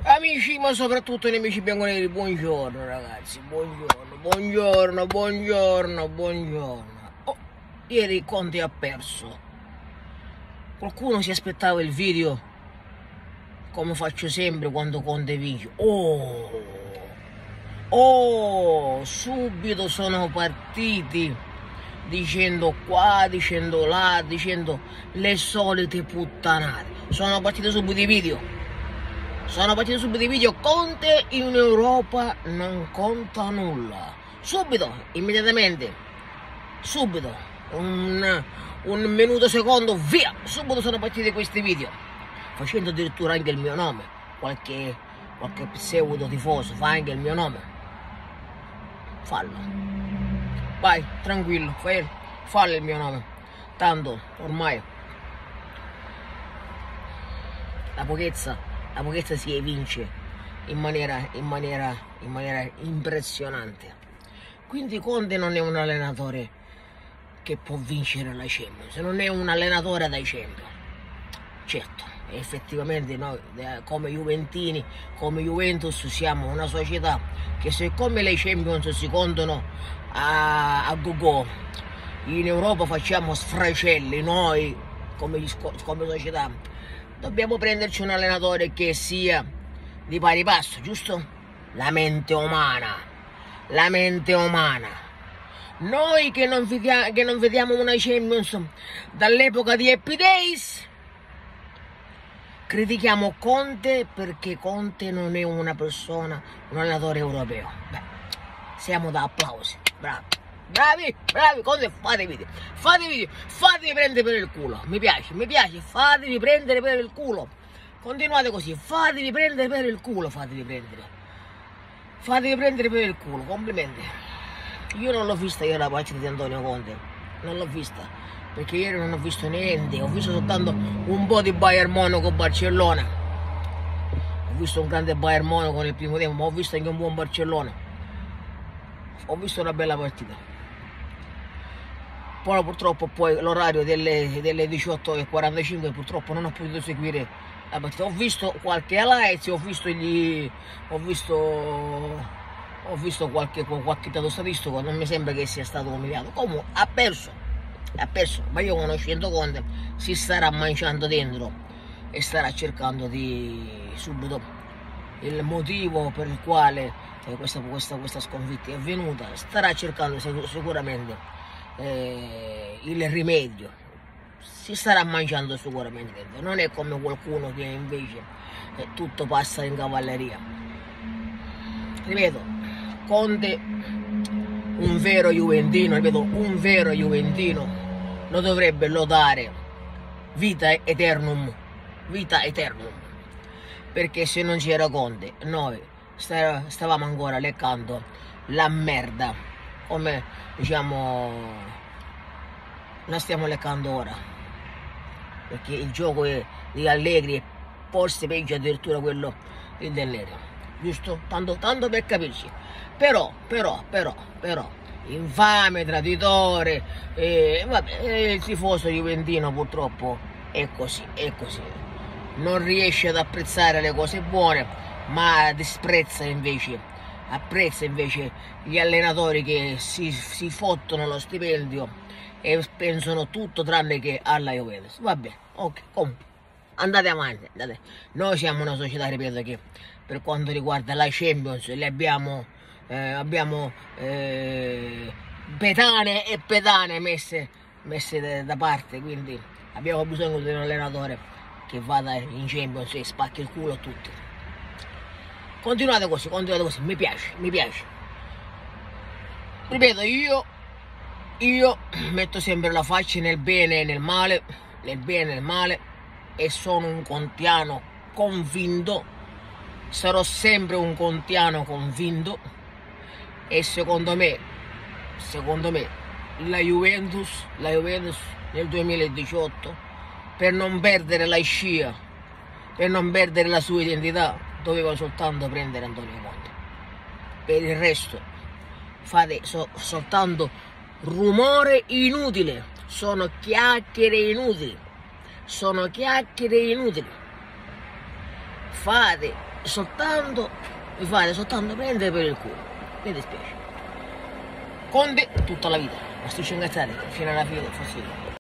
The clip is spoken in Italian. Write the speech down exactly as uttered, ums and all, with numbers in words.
Amici, ma soprattutto nemici bianconeri, buongiorno ragazzi, buongiorno, buongiorno, buongiorno, buongiorno. Oh, ieri Conte ha perso. Qualcuno si aspettava il video, come faccio sempre quando Conte vince. Oh, oh, subito sono partiti dicendo qua, dicendo là, dicendo le solite puttanate. Sono partiti subito i video. Sono partiti subito i video. Conte in Europa non conta nulla. Subito, immediatamente, subito, un, un minuto secondo, via, subito sono partiti questi video, facendo addirittura anche il mio nome. Qualche, qualche pseudo tifoso fa anche il mio nome. Fallo. Vai, tranquillo, fai, fallo il mio nome. Tanto, ormai, la pochezza La pochezza si evince in maniera, in, maniera, in maniera impressionante. Quindi Conte non è un allenatore che può vincere la Champions, non è un allenatore da Champions. Certo, effettivamente noi come Juventini, come Juventus siamo una società che, siccome le Champions si contano a, a go-go, in Europa facciamo sfracelli noi come, come società. Dobbiamo prenderci un allenatore che sia di pari passo, giusto? La mente umana, la mente umana. Noi che non vediamo, che non vediamo una Champions dall'epoca di Happy Days, critichiamo Conte perché Conte non è una persona, un allenatore europeo. Beh, siamo da applausi, bravi. Bravi, bravi, Conte, fate video, fate video, fatevi prendere per il culo, mi piace, mi piace, fatevi prendere per il culo, continuate così, fatevi prendere per il culo, fatevi prendere, fatevi prendere per il culo, complimenti. Io non l'ho vista io la partita di Antonio Conte, non l'ho vista, perché ieri non ho visto niente, ho visto soltanto un po' di Bayern Monaco Barcellona, ho visto un grande Bayern Monaco nel primo tempo, ma ho visto anche un buon Barcellona, ho visto una bella partita. Poi purtroppo poi l'orario delle, delle diciotto e quarantacinque purtroppo non ho potuto seguire la partita. Ho visto qualche highlights, ho visto gli. ho visto. ho visto qualche, qualche dato statistico, non mi sembra che sia stato umiliato. Comunque ha perso, ha perso, ma io conoscendo Conte si starà mangiando dentro e starà cercando di subito il motivo per il quale eh, questa, questa, questa sconfitta è avvenuta, starà cercando sicuramente Eh, il rimedio, si starà mangiando sicuramente dentro. Non è come qualcuno che invece eh, tutto passa in cavalleria. Ripeto, Conte, un vero juventino, ripeto, un vero juventino lo dovrebbe lodare vita eternum, vita eternum, perché se non c'era Conte noi stavamo ancora leccando la merda, come diciamo la stiamo leccando ora, perché il gioco è di Allegri e forse peggio addirittura quello del Neri, giusto? Tanto, tanto per capirci. Però, però, però, però, infame, traditore, eh, vabbè, eh, il tifoso juventino purtroppo è così, è così. Non riesce ad apprezzare le cose buone, ma disprezza invece apprezza invece gli allenatori che si, si fottono lo stipendio e pensano tutto tranne che alla Juventus. Va bene, ok, comunque andate avanti, andate. Noi siamo una società, ripeto, che per quanto riguarda la Champions le abbiamo eh, abbiamo eh, pedane e pedane messe, messe da parte, quindi abbiamo bisogno di un allenatore che vada in Champions e spacchi il culo a tutti. Continuate così, continuate così, mi piace, mi piace. Ripeto, io, io metto sempre la faccia nel bene e nel male, nel bene e nel male, e sono un contiano convinto, sarò sempre un contiano convinto, e secondo me, secondo me, la Juventus, la Juventus nel duemiladiciotto, per non perdere la scia, per non perdere la sua identità, doveva soltanto prendere Antonio Conte. Per il resto fate so, soltanto rumore inutile, sono chiacchiere inutili, sono chiacchiere inutili. Fate soltanto, mi fate soltanto prendere per il culo, mi dispiace. Conte tutta la vita, ma sto incazzati fino alla fine del fastidio.